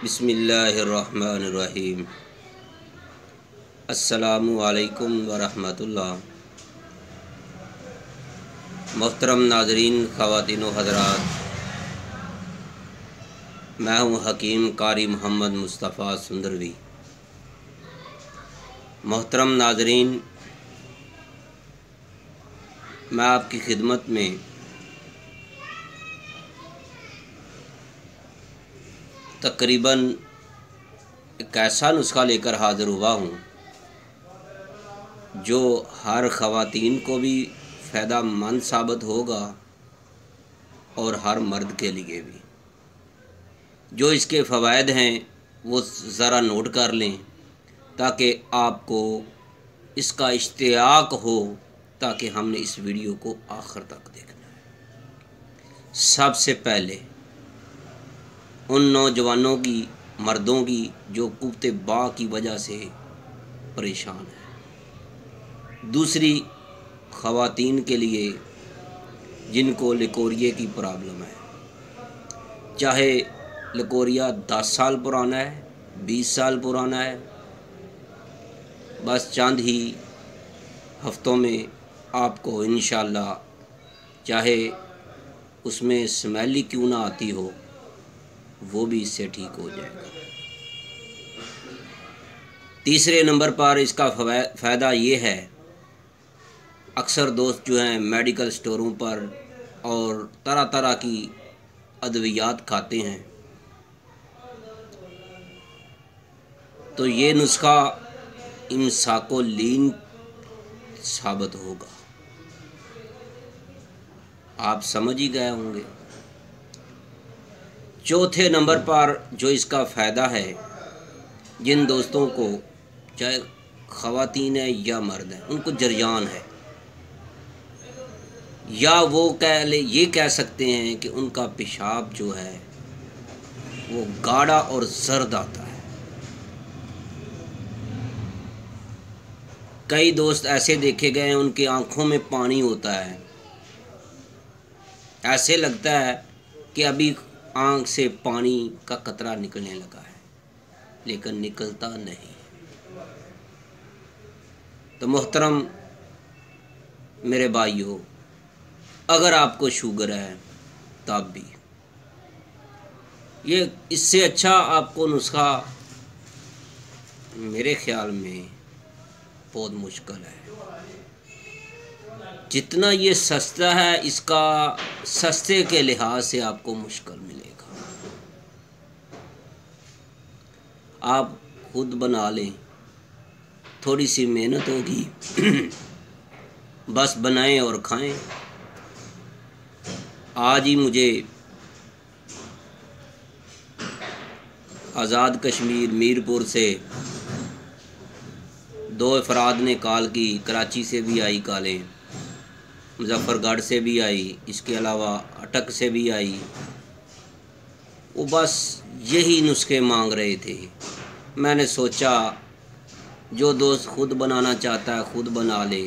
بسم اللہ الرحمن الرحیم۔ السلام علیکم ورحمۃ اللہ۔ محترم ناظرین، خواتین و حضرات، میں ہوں حکیم قاری محمد مصطفیٰ سندروی۔ محترم ناظرین، میں آپ کی خدمت میں تقریباً ایک ایسا نسخہ لے کر حاضر ہوا ہوں جو ہر خواتین کو بھی فائدہ مند ثابت ہوگا اور ہر مرد کے لیے بھی۔ جو اس کے فوائد ہیں وہ ذرا نوٹ کر لیں تاکہ آپ کو اس کا اشتیاق ہو، تاکہ ہم نے اس ویڈیو کو آخر تک دیکھنا ہے۔ سب سے پہلے ان نوجوانوں کی، مردوں کی جو قوت با کی وجہ سے پریشان ہیں۔ دوسری، خواتین کے لیے جن کو لیکوریے کی پرابلم ہے، چاہے لیکوریا 10 سال پرانا ہے، 20 سال پرانا ہے، بس چند ہی ہفتوں میں آپ کو انشاءاللہ، چاہے اس میں سمیل کیوں نہ آتی ہو، وہ بھی اس سے ٹھیک ہو جائے گا۔ تیسرے نمبر پر اس کا فائدہ یہ ہے، اکثر دوست جو ہیں میڈیکل سٹوروں پر اور طرح طرح کی ادویات کھاتے ہیں، تو یہ نسخہ امساکولین ثابت ہوگا۔ آپ سمجھ ہی گئے ہوں گے۔ چوتھے نمبر پر جو اس کا فائدہ ہے، جن دوستوں کو، چاہے خواتین ہیں یا مرد ہیں، ان کو جریان ہے، یا وہ یہ کہہ سکتے ہیں کہ ان کا پیشاب جو ہے وہ گاڑھا اور زرد آتا ہے۔ کئی دوست ایسے دیکھے گئے ہیں، ان کی آنکھوں میں پانی ہوتا ہے، ایسے لگتا ہے کہ ابھی آنکھ سے پانی کا قطرہ نکلنے لگا ہے، لیکن نکلتا نہیں۔ تو محترم میرے بھائیوں، اگر آپ کو شوگر ہے تب بھی یہ اس سے اچھا آپ کو نسخہ میرے خیال میں بہت مشکل ہے۔ جتنا یہ سستا ہے، اس کا سستے کے لحاظ سے آپ کو مشکل ملے گا۔ آپ خود بنا لیں، تھوڑی سی محنت ہوگی، بس بنائیں اور کھائیں۔ آج ہی مجھے آزاد کشمیر میرپور سے 2 افراد نے کال کی، کراچی سے بھی آئی کالیں، مظفر گڑھ سے بھی آئی، اس کے علاوہ اٹک سے بھی آئی۔ وہ بس یہی نسخے مانگ رہے تھے۔ میں نے سوچا جو دوست خود بنانا چاہتا ہے خود بنا لے،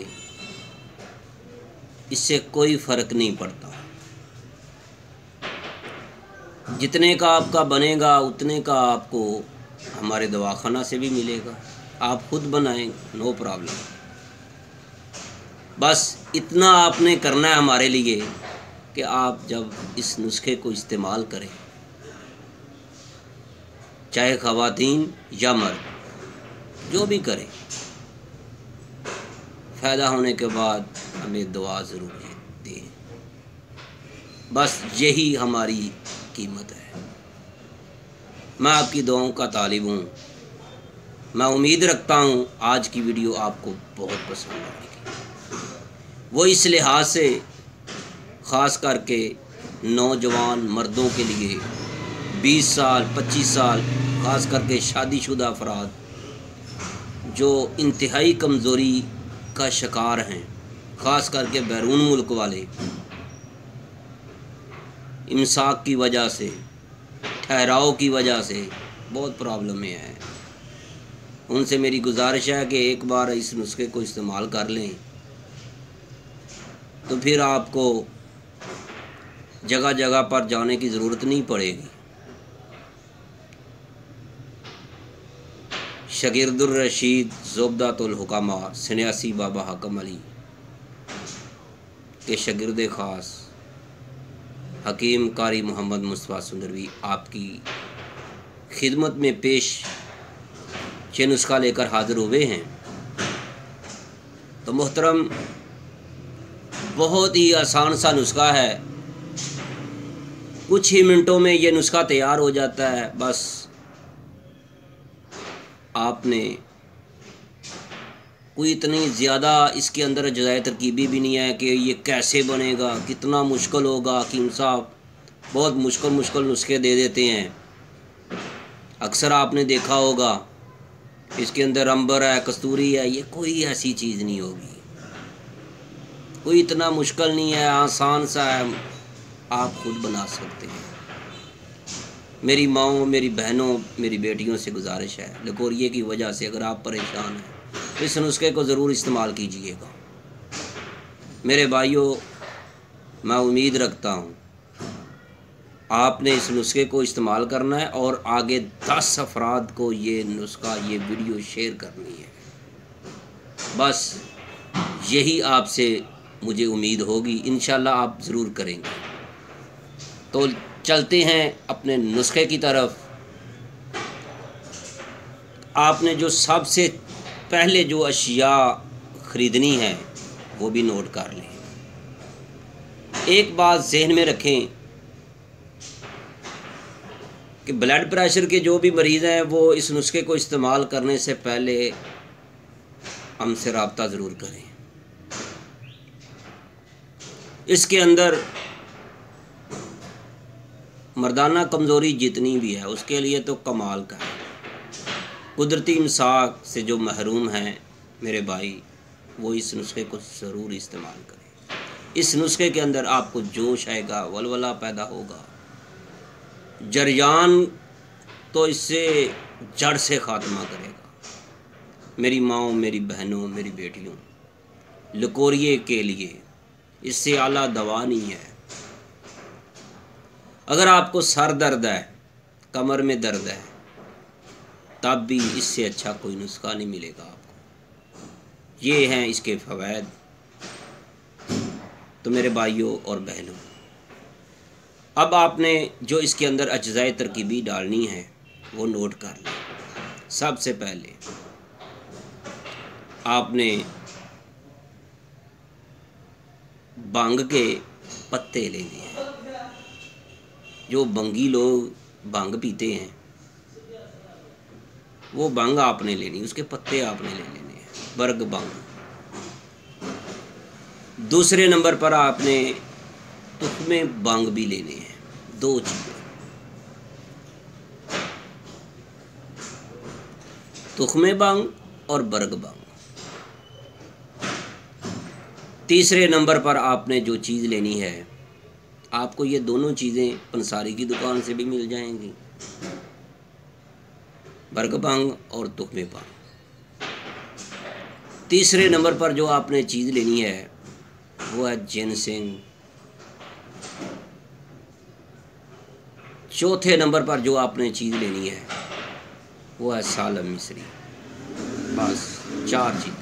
اس سے کوئی فرق نہیں پڑتا۔ جتنے کا آپ کا بنے گا اتنے کا آپ کو ہمارے دواخانہ سے بھی ملے گا۔ آپ خود بنائیں، نو پرابلم۔ بس اتنا آپ نے کرنا ہے ہمارے لیے کہ آپ جب اس نسخے کو استعمال کریں، چاہے خواتین یا مرد، جو بھی کریں، فائدہ ہونے کے بعد ہمیں دعا ضرور دیں۔ بس یہی ہماری قیمت ہے۔ میں آپ کی دعاؤں کا طالب ہوں۔ میں امید رکھتا ہوں آج کی ویڈیو آپ کو بہت پسند آئے گی۔ وہ اس لحاظ سے خاص کر کے نوجوان مردوں کے لیے، 20 سال 25 سال، خاص کر کے شادی شدہ افراد جو انتہائی کمزوری کا شکار ہیں، خاص کر کے بیرون ملک والے، امساک کی وجہ سے، ٹھہراؤ کی وجہ سے بہت پرابلم میں ہیں۔ ان سے میری گزارش ہے کہ ایک بار اس نسخے کو استعمال کر لیں، تو پھر آپ کو جگہ جگہ پر جانے کی ضرورت نہیں پڑے گی۔ شگرد الرشید زبدۃ الحکما سنیاسی بابا حکم علی کے شگرد خاص حکیم قاری محمد مصطفیٰ سندروی آپ کی خدمت میں پیش یہ نسخہ لے کر حاضر ہوئے ہیں۔ تو محترم، بہت ہی آسان سا نسخہ ہے، کچھ ہی منٹوں میں یہ نسخہ تیار ہو جاتا ہے۔ بس آپ نے کوئی اتنی زیادہ اس کے اندر اجزائے ترکیبی بھی نہیں ہے کہ یہ کیسے بنے گا، کتنا مشکل ہوگا۔ حکیم صاحب بہت مشکل نسخے دے دیتے ہیں، اکثر آپ نے دیکھا ہوگا اس کے اندر امبر ہے، کستوری ہے، یہ کوئی ایسی چیز نہیں ہوگی، کوئی اتنا مشکل نہیں ہے، آسان سا ہے، آپ خود بنا سکتے ہیں۔ میری ماؤں، میری بہنوں، میری بیٹیوں سے گزارش ہے، لکوریے کی وجہ سے اگر آپ پریشان ہیں اس نسخے کو ضرور استعمال کیجئے گا۔ میرے بھائیوں، میں امید رکھتا ہوں آپ نے اس نسخے کو استعمال کرنا ہے اور آگے 10 افراد کو یہ نسخہ، یہ ویڈیو شیئر کرنی ہے۔ بس یہی آپ سے مجھے امید ہوگی، انشاءاللہ آپ ضرور کریں گے۔ تو چلتے ہیں اپنے نسخے کی طرف۔ آپ نے جو سب سے پہلے جو اشیاء خریدنی ہے وہ بھی نوٹ کر لیں۔ ایک بات ذہن میں رکھیں کہ بلڈ پریشر کے جو بھی مریض ہیں وہ اس نسخے کو استعمال کرنے سے پہلے ہم سے رابطہ ضرور کریں۔ اس کے اندر مردانہ کمزوری جتنی بھی ہے اس کے لیے تو کمال کا ہے۔ قدرتی امساک سے جو محروم ہیں میرے بھائی، وہ اس نسخے کو ضرور استعمال کریں۔ اس نسخے کے اندر آپ کو جوش آئے گا، ولولہ پیدا ہوگا، جریان تو اس سے جڑ سے خاتمہ کرے گا۔ میری ماؤں، میری بہنوں، میری بیٹیوں، لکوریے کے لیے اس سے اعلیٰ دوا نہیں ہے۔ اگر آپ کو سر درد ہے، کمر میں درد ہے، تب بھی اس سے اچھا کوئی نسخہ نہیں ملے گا آپ کو۔ یہ ہیں اس کے فوائد۔ تو میرے بھائیوں اور بہنوں، اب آپ نے جو اس کے اندر اجزائے ترکیبی ڈالنی ہے وہ نوٹ کر لیں۔ سب سے پہلے آپ نے بھنگ کے پتے لینے ہیں۔ جو بنگی لوگ بھنگ پیتے ہیں وہ بھنگ آپ نے لینی، اس کے پتے آپ نے لے لینے ہیں، برگ بھنگ۔ دوسرے نمبر پر آپ نے تخم بھنگ بھی لینے ہیں، 2 چیزیں، تخم بھنگ اور برگ بھنگ۔ تیسرے نمبر پر آپ نے جو چیز لینی ہے، آپ کو یہ دونوں چیزیں پنساری کی دکان سے بھی مل جائیں گی، برگ بھنگ اور تخم بھنگ۔ تیسرے نمبر پر جو آپ نے چیز لینی ہے وہ ہے جنسنگ۔ چوتھے نمبر پر جو آپ نے چیز لینی ہے وہ ہے سالم مصری۔ بس 4 چیزیں،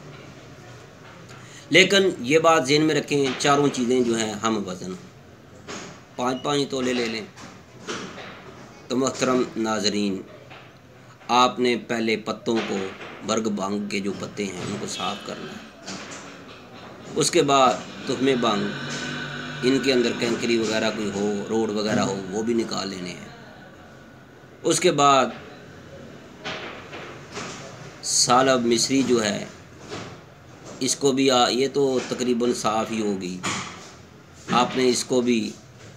لیکن یہ بات ذہن میں رکھیں، چاروں چیزیں جو ہیں ہم وزن، 5-5 تولے لے لیں۔ تو محترم ناظرین، آپ نے پہلے پتوں کو، برگ بھنگ کے جو پتے ہیں ان کو صاف کرنا ہے۔ اس کے بعد تخم بھنگ، ان کے اندر کینکری وغیرہ کوئی ہو، روڑ وغیرہ ہو، وہ بھی نکال لینے ہیں۔ اس کے بعد سالب مصری جو ہے، اس کو بھی یہ تو تقریباً صاف ہی ہوگی، آپ نے اس کو بھی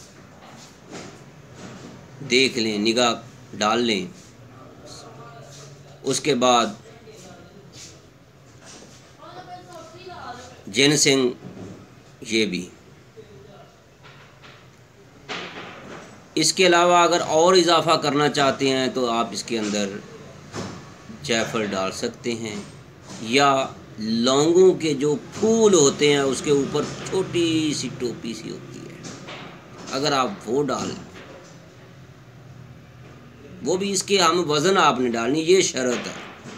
دیکھ لیں، نگاہ ڈال لیں۔ اس کے بعد جنسنگ، یہ بھی۔ اس کے علاوہ اگر اور اضافہ کرنا چاہتے ہیں تو آپ اس کے اندر جعفر ڈال سکتے ہیں، یا لونگوں کے جو پھول ہوتے ہیں اس کے اوپر چھوٹی سی ٹوپی سی ہوتی ہے، اگر آپ وہ ڈال، وہ بھی اس کے ہم وزن آپ نے ڈالنی، یہ شرط ہے۔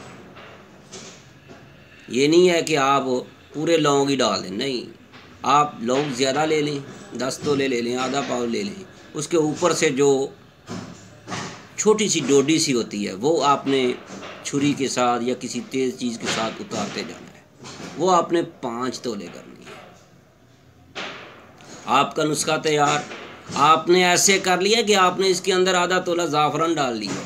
یہ نہیں ہے کہ آپ پورے لونگ ہی ڈال دیں، نہیں، آپ لونگ زیادہ لے لیں، 10 تولے لے لیں، آدھا پاؤ لے لیں، اس کے اوپر سے جو چھوٹی سی ڈوڈی سی ہوتی ہے وہ آپ نے چھری کے ساتھ یا کسی تیز چیز کے ساتھ اتارتے جانا ہے، وہ آپ نے 5 تولے کرنی ہے۔ آپ کا نسخہ تیار۔ آپ نے ایسے کر لیا کہ آپ نے اس کے اندر آدھا تولہ زعفران ڈال لیا،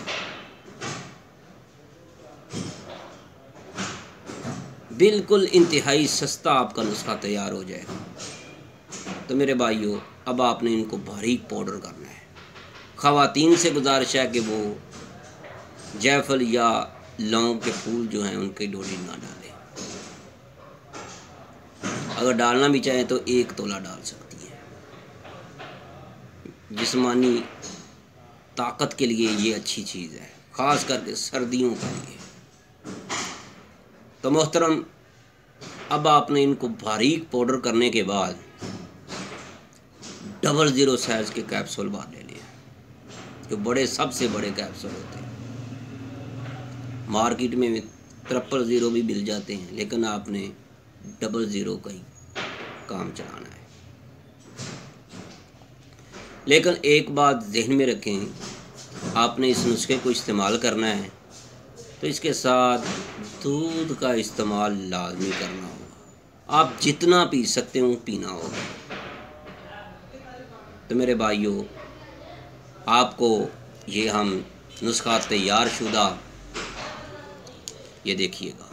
بالکل انتہائی سستا آپ کا نسخہ تیار ہو جائے گا۔ تو میرے بھائیوں، اب آپ نے ان کو باریک پاؤڈر کرنا ہے۔ خواتین سے گزارش ہے کہ وہ جیفل یا لونگ کے پھول جو ہیں ان کی ڈوڈی نہ ڈالیں، اگر ڈالنا بھی چاہیں تو 1 تولہ ڈال سکتی ہیں۔ جسمانی طاقت کے لیے یہ اچھی چیز ہے، خاص کر کے سردیوں کے لیے۔ تو محترم، اب آپ نے ان کو باریک پاؤڈر کرنے کے بعد 00 سائز کے کیپسول باہر لے لیے، جو بڑے سب سے بڑے کیپسول ہوتے ہیں۔ مارکیٹ میں 000 بھی مل جاتے ہیں، لیکن آپ نے 00 کا ہی کام چلانا ہے۔ لیکن ایک بات ذہن میں رکھیں، آپ نے اس نسخے کو استعمال کرنا ہے تو اس کے ساتھ دودھ کا استعمال لازمی کرنا ہوگا۔ آپ جتنا پی سکتے ہوں پینا ہوگا۔ تو میرے بھائیوں، آپ کو یہ ہم نسخہ تیار شدہ یہ دیکھیے گا،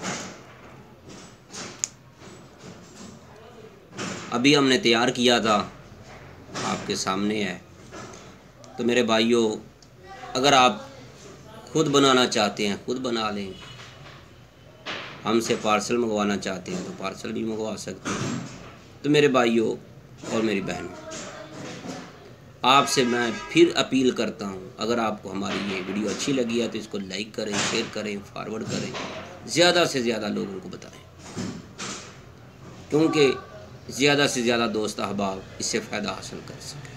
ابھی ہم نے تیار کیا تھا، آپ کے سامنے ہے۔ تو میرے بھائیوں، اگر آپ خود بنانا چاہتے ہیں خود بنا لیں، ہم سے پارسل منگوانا چاہتے ہیں تو پارسل بھی منگوا سکتے ہیں۔ تو میرے بھائیوں اور میری بہنوں، آپ سے میں پھر اپیل کرتا ہوں، اگر آپ کو ہماری یہ ویڈیو اچھی لگی ہے تو اس کو لائک کریں، شیئر کریں، فارورڈ کریں، زیادہ سے زیادہ لوگوں کو بتائیں، کیونکہ زیادہ سے زیادہ دوست احباب اس سے فائدہ حاصل کر سکیں۔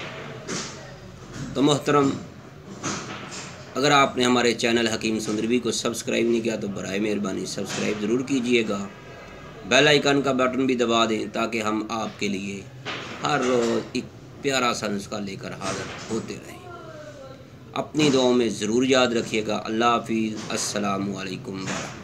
تو محترم، اگر آپ نے ہمارے چینل حکیم سندروی کو سبسکرائب نہیں کیا تو برائے مہربانی سبسکرائب ضرور کیجئے گا، بیل آئیکن کا بٹن بھی دبا دیں تاکہ ہم آپ کے لیے ہر روز ایک پیارا سا نسخہ لے کر حاضر ہوتے رہیں۔ اپنی دعاؤں میں ضرور یاد رکھیے گا۔ اللہ حافظ۔ السلام علیکم ورحمۃ اللہ۔